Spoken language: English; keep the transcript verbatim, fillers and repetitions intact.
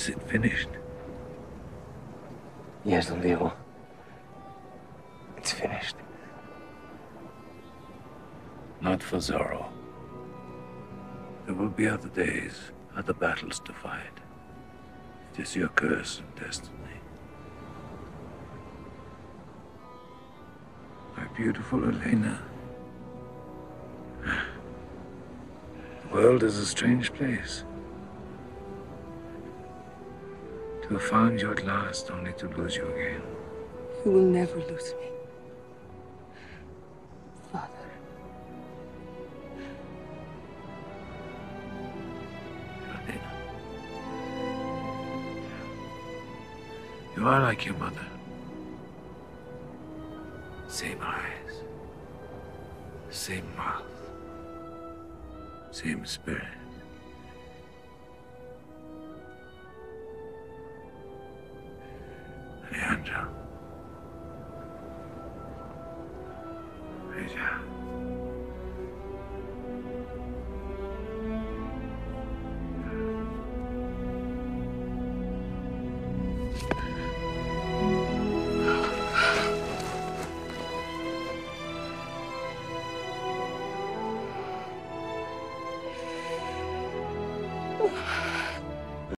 Is it finished? Yes, don Diego. It's finished. Not for Zorro. There will be other days, other battles to fight. It is your curse and destiny. My beautiful Elena. The world is a strange place. To have found you at last, only to lose you again. You will never lose me. Father. Elena. You are like your mother. Same eyes. Same mouth. Same spirit. Alejandro.